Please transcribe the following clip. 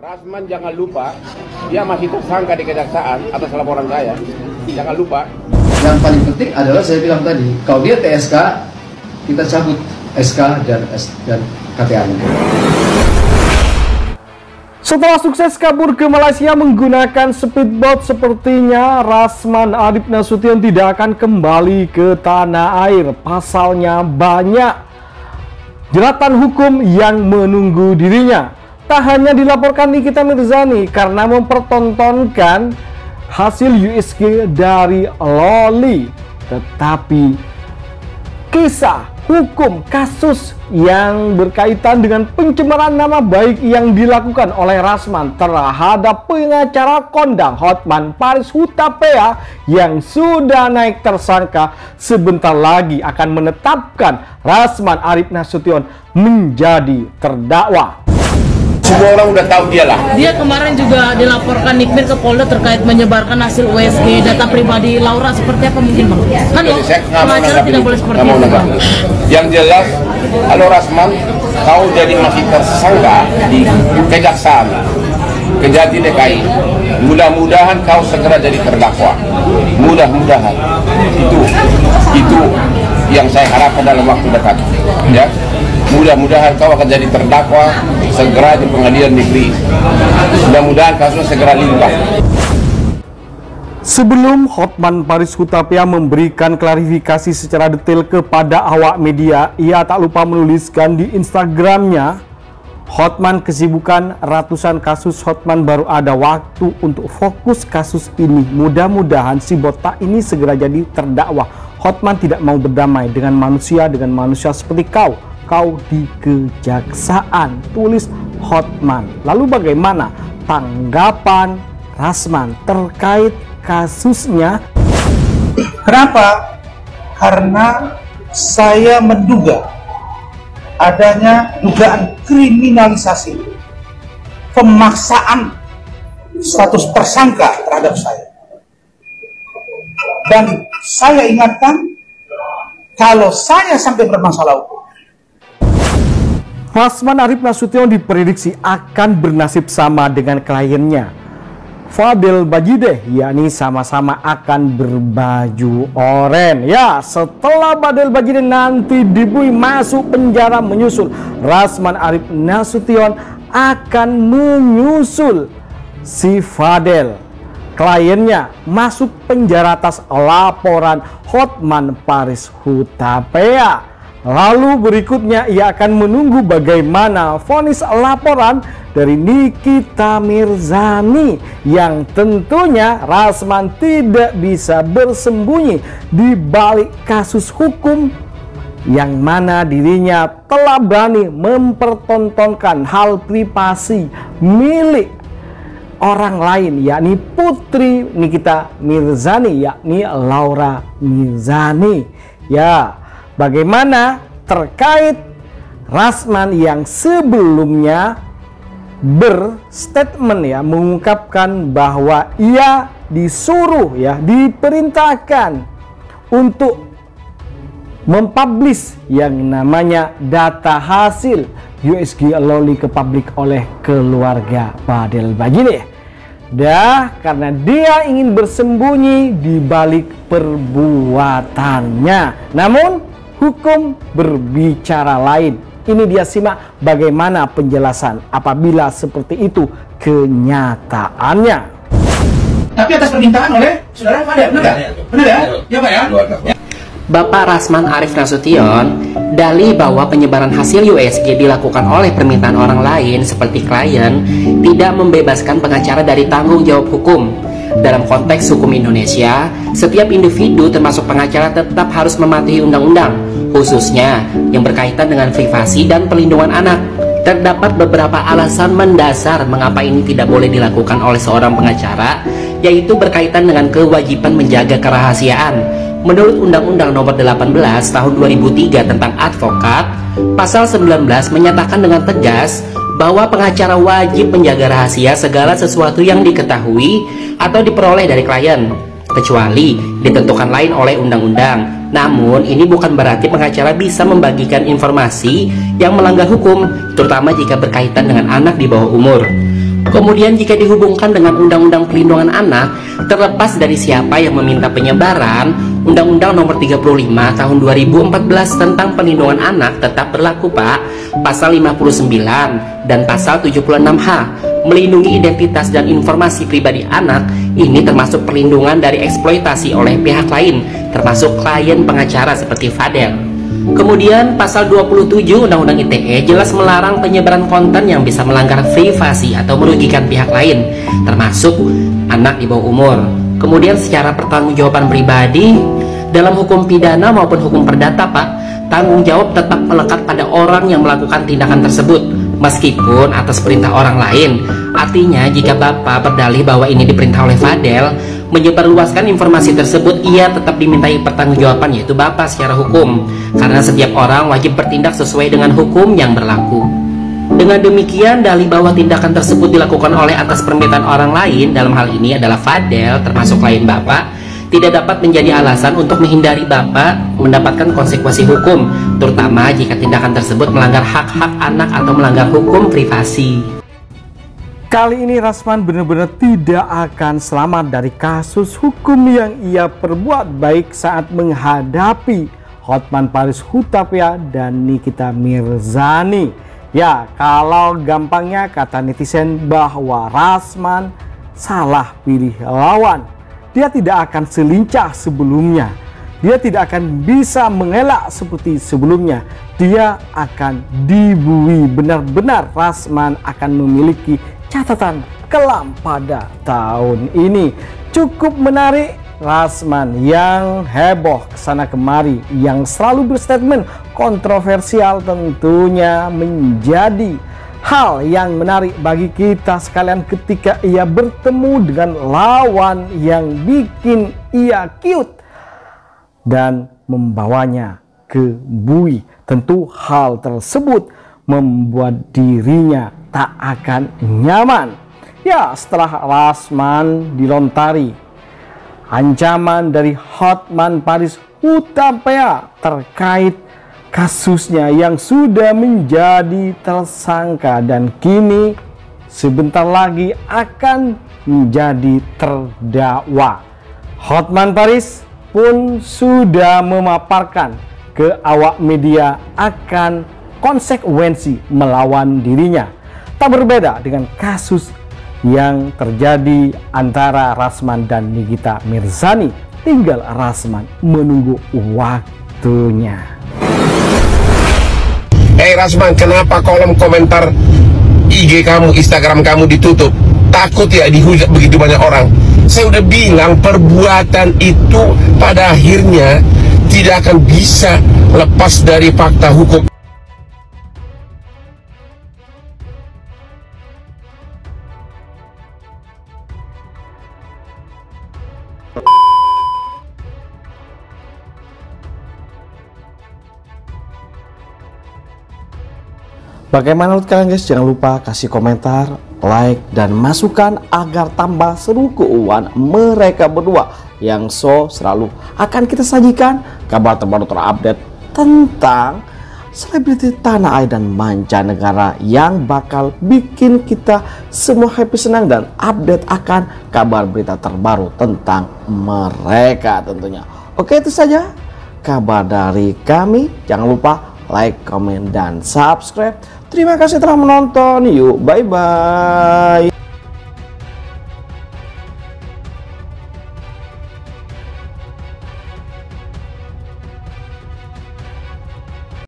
Rasman jangan lupa, dia masih tersangka di kejaksaan atas laporan saya. Jangan lupa. Yang paling penting adalah saya bilang tadi, kalau dia TSK, kita cabut SK dan KTA-nya. Setelah sukses kabur ke Malaysia menggunakan speedboat, sepertinya Rasman Arif Nasution tidak akan kembali ke tanah air. Pasalnya banyak jeratan hukum yang menunggu dirinya. Tak hanya dilaporkan Nikita Mirzani karena mempertontonkan hasil USG dari Loli, tetapi kisah hukum kasus yang berkaitan dengan pencemaran nama baik yang dilakukan oleh Rasman terhadap pengacara kondang Hotman Paris Hutapea yang sudah naik tersangka sebentar lagi akan menetapkan Rasman Arif Nasution menjadi terdakwa. Semua orang udah tahu dia lah. Dia kemarin juga dilaporkan Nikmir ke Polda terkait menyebarkan hasil USG data pribadi Laura. Seperti apa mungkin Bang? Kan pengacara tidak boleh seperti itu Bang. Yang jelas, kalau Rasman kau jadi masih tersangka di kejaksaan Kejati DKI, mudah-mudahan kau segera jadi terdakwa. Mudah-mudahan itu yang saya harapkan dalam waktu dekat, ya. Mudah-mudahan kau akan jadi terdakwa segera di pengadilan negeri. Mudah-mudahan kasusnya segera limpah. Sebelum Hotman Paris Hutapea memberikan klarifikasi secara detail kepada awak media, ia tak lupa menuliskan di Instagramnya, Hotman kesibukan ratusan kasus, Hotman baru ada waktu untuk fokus kasus ini. Mudah-mudahan si botak ini segera jadi terdakwa. Hotman tidak mau berdamai dengan manusia seperti kau di kejaksaan, tulis Hotman. Lalu bagaimana tanggapan Rasman terkait kasusnya? Kenapa? Karena saya menduga adanya dugaan kriminalisasi, pemaksaan status tersangka terhadap saya. Dan saya ingatkan, kalau saya sampai bermasalah hukum, Rasman Arif Nasution diprediksi akan bernasib sama dengan kliennya Fadel Bajideh, yakni sama-sama akan berbaju oranye. Ya, setelah Fadel Bajideh nanti dibui masuk penjara menyusul, Rasman Arif Nasution akan menyusul si Fadel, kliennya, masuk penjara atas laporan Hotman Paris Hutapea. Lalu berikutnya ia akan menunggu bagaimana vonis laporan dari Nikita Mirzani, yang tentunya Rasman tidak bisa bersembunyi di balik kasus hukum yang mana dirinya telah berani mempertontonkan hal privasi milik orang lain, yakni putri Nikita Mirzani, yakni Laura Mirzani. Ya, bagaimana terkait Rasman yang sebelumnya berstatement, ya, mengungkapkan bahwa ia disuruh, ya, diperintahkan untuk mempublish yang namanya data hasil USG Loli ke publik oleh keluarga Fadel Bajideh. Karena dia ingin bersembunyi di balik perbuatannya. Namun hukum berbicara lain. Ini dia simak bagaimana penjelasan apabila seperti itu kenyataannya. tapi atas permintaan oleh saudara Fadel, benar ya? Benar ya? Ya Pak ya? Bapak Rasman Arif Nasution dalih bahwa penyebaran hasil USG dilakukan oleh permintaan orang lain seperti klien tidak membebaskan pengacara dari tanggung jawab hukum. Dalam konteks hukum Indonesia, setiap individu termasuk pengacara tetap harus mematuhi undang-undang, khususnya yang berkaitan dengan privasi dan perlindungan anak. Terdapat beberapa alasan mendasar mengapa ini tidak boleh dilakukan oleh seorang pengacara, yaitu berkaitan dengan kewajiban menjaga kerahasiaan. Menurut Undang-Undang Nomor 18 Tahun 2003 tentang advokat, Pasal 19 menyatakan dengan tegas bahwa pengacara wajib menjaga rahasia segala sesuatu yang diketahui atau diperoleh dari klien, kecuali ditentukan lain oleh undang-undang. Namun, ini bukan berarti pengacara bisa membagikan informasi yang melanggar hukum, terutama jika berkaitan dengan anak di bawah umur. Kemudian jika dihubungkan dengan Undang-Undang Perlindungan Anak, terlepas dari siapa yang meminta penyebaran, Undang-Undang Nomor 35 Tahun 2014 tentang Perlindungan Anak tetap berlaku, Pak. Pasal 59 dan pasal 76H melindungi identitas dan informasi pribadi anak. Ini termasuk perlindungan dari eksploitasi oleh pihak lain, termasuk klien pengacara seperti Fadel. Kemudian pasal 27 Undang-Undang ITE jelas melarang penyebaran konten yang bisa melanggar privasi atau merugikan pihak lain, termasuk anak di bawah umur. Kemudian secara pertanggungjawaban pribadi, dalam hukum pidana maupun hukum perdata, Pak, tanggung jawab tetap melekat pada orang yang melakukan tindakan tersebut, meskipun atas perintah orang lain. Artinya jika Bapak berdalih bahwa ini diperintah oleh Fadel menyebarluaskan informasi tersebut, ia tetap dimintai pertanggungjawaban, yaitu Bapak secara hukum, karena setiap orang wajib bertindak sesuai dengan hukum yang berlaku. Dengan demikian, dalih bahwa tindakan tersebut dilakukan oleh atas permintaan orang lain, dalam hal ini adalah Fadel termasuk klien Bapak, tidak dapat menjadi alasan untuk menghindari Bapak mendapatkan konsekuensi hukum, terutama jika tindakan tersebut melanggar hak-hak anak atau melanggar hukum privasi. Kali ini Rasman benar-benar tidak akan selamat dari kasus hukum yang ia perbuat, baik saat menghadapi Hotman Paris Hutapea dan Nikita Mirzani. Ya, kalau gampangnya kata netizen bahwa Rasman salah pilih lawan. Dia tidak akan selincah sebelumnya. Dia tidak akan bisa mengelak seperti sebelumnya. Dia akan dibui. Benar-benar Rasman akan memiliki catatan kelam pada tahun ini. Cukup menarik, Rasman yang heboh kesana kemari, yang selalu berstatement kontroversial, tentunya menjadi hal yang menarik bagi kita sekalian ketika ia bertemu dengan lawan yang bikin ia cute dan membawanya ke bui. Tentu hal tersebut membuat dirinya tak akan nyaman. Ya, setelah Rasman dilontari ancaman dari Hotman Paris Hutapea terkait kasusnya yang sudah menjadi tersangka dan kini sebentar lagi akan menjadi terdakwa. Hotman Paris pun sudah memaparkan ke awak media akan konsekuensi melawan dirinya. Tak berbeda dengan kasus yang terjadi antara Rasman dan Nikita Mirzani. Tinggal Rasman menunggu waktunya. Hei Rasman, kenapa kolom komentar IG kamu, Instagram kamu ditutup? Takut ya dihujat begitu banyak orang? Saya udah bilang perbuatan itu pada akhirnya tidak akan bisa lepas dari fakta hukum. Bagaimana menurut kalian guys? Jangan lupa kasih komentar, like, dan masukan agar tambah seru keuangan mereka berdua yang selalu akan kita sajikan kabar terbaru terupdate tentang selebriti tanah air dan mancanegara yang bakal bikin kita semua happy, senang, dan update akan kabar berita terbaru tentang mereka tentunya. Oke, itu saja kabar dari kami. Jangan lupa like, komen, dan subscribe. Terima kasih telah menonton. Yuk, bye-bye.